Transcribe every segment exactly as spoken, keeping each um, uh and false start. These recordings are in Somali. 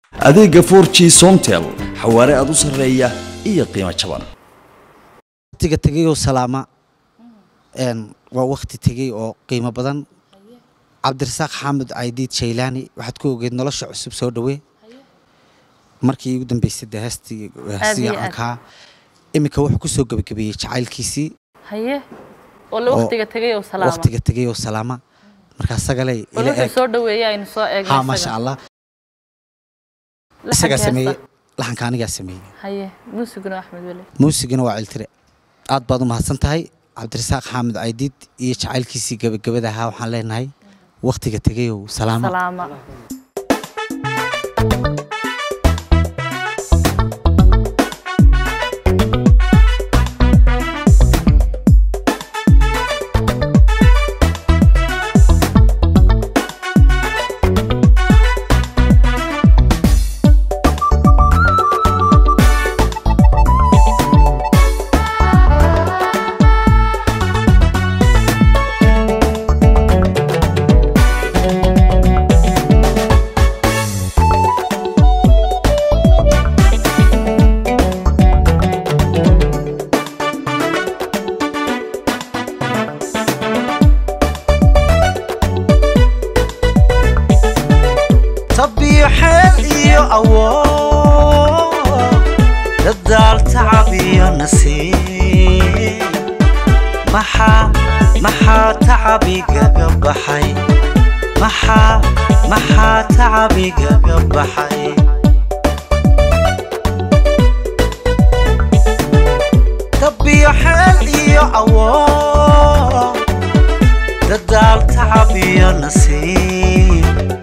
adeega four G Somtel xawaare aad u sareeya iyo qiimo jaban waqtiga tagay oo salaama een waa waqti tagay oo qiimo badan Cabdirasaaq Xamed Aydiid Jaylaani waxaad ku ogeed nolosha cusub soo dhaweey markii ugu dambeysay heestii heestii anka imika wuxuu ku soo gabagabiyay jacaylkiisii haye oo la waqtiga tagay oo salaama waqtiga tagay oo salaama marka sagalay ila soo dhaweeyay in soo eegay ha ma sha Allah isaga sameeyay laxanka aniga sameeyay haye muusiguna Axmed Wali muusiguna waa ciltire aad baad u mahadsan tahay Cabdirasaaq Xamed Aydiid iyo jacaylkiisii gabagabada ahaa waxaan leenahay waqtiga tagay oo salaama salaama دال تعبي نسي محا محا تعبي قبحي محا محا تعبي قبحي طبي حالي عوار دال تعبي نسي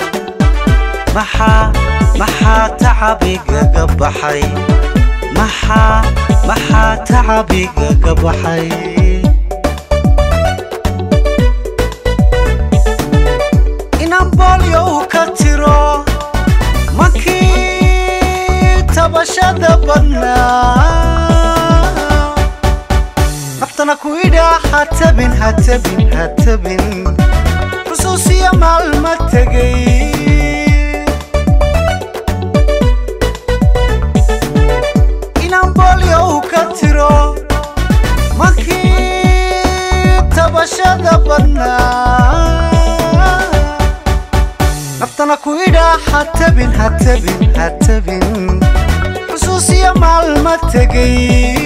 محا محا تعبي قبحي محا محا تعبي قبحي إنام بوليو كتيرو مكي تبشد بنا نفتنا كويدا هاتبين هاتبين هاتبين خصوصية معلوماتي كتيرو مكي تبشد بنا نفتنا كويدا هاتبين هاتبين هاتبين خصوصية معلوماتي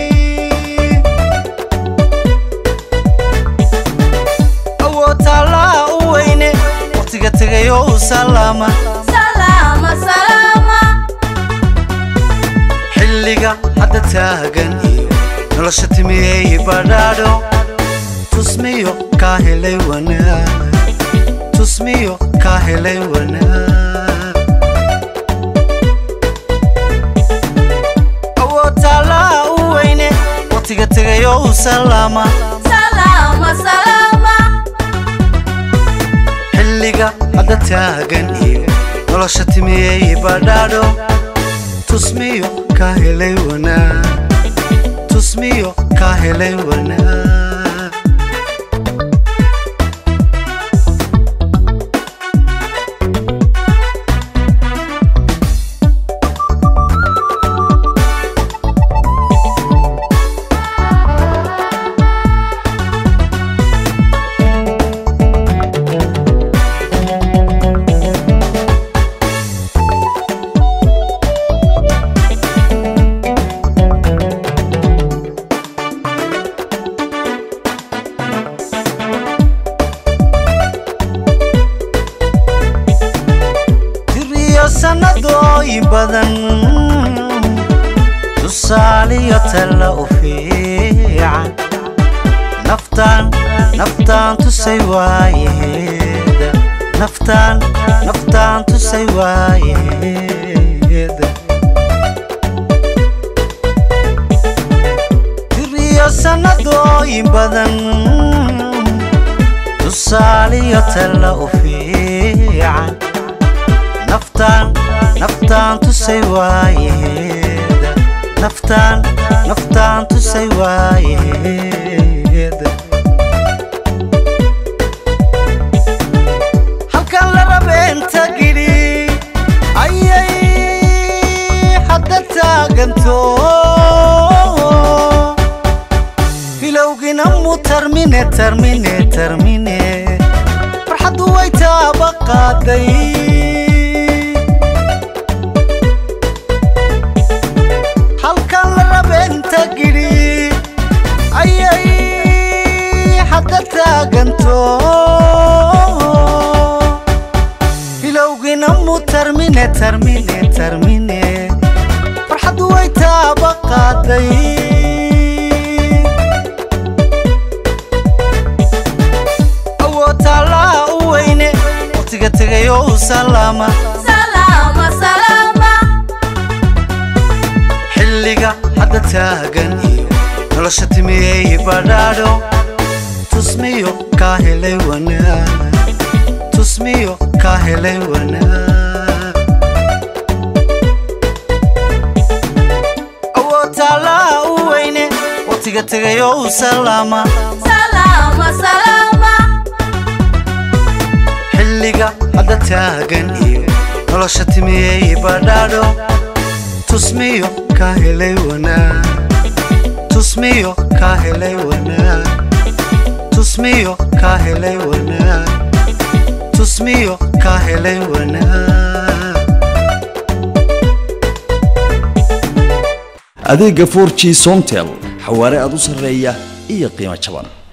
أو تالا ويني وقتك تغيو سلامة سلامة سلامة حلقة حتى تاغن إيو نلاشة تميي بردادو تسميو كاهلي وانا تسميو كاهلي وانا أو تالا ويني وقتك تغيو سلامة سلامة سلامة حلقة حتى تاغن إيو نلاشة تميي بردادو تسميو كاهلي وانا تسميو كاهلي وانا سندوي بدن تصالي تلا وفيعا نفتان نفتان تسيوايد نفتان نفتان تسيوايد تريا سندوي بدن تصالي تلا وفيعا نفتان نفتان تسيوايد نفتان نفتان تسيوايد هل كان لربين تقري أي أي taaganto bilowgina mu termine termine termine farxadu way taaba qaaday halkan la rabeenta giri ayay hadda taaganto bilowgina mu termine termine termine farxadu way taaba qaaday tagayo salama salama salama xilliga hadda taagan iyo nolosha timiyay badhaadho tusmiyo ka helay wanaag tusmiyo ka helay wanaag awoodtaala u weyne waqtiga tagayo salama salama salama xilliga hadda taagan iyo nolosha timiyay badhaadho tusmiyo ka helay wanaag tusmiyo ka helay wanaag tusmiyo ka helay wanaag tusmiyo ka helay wanaag adeega four G Somtel xawaare aad u sareeya iyo qiimo jaban